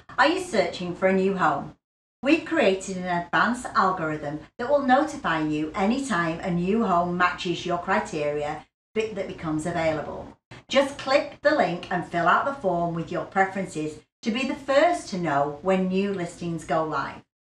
Are you searching for a new home? We've created an advanced algorithm that will notify you anytime a new home matches your criteria that becomes available. Just click the link and fill out the form with your preferences to be the first to know when new listings go live.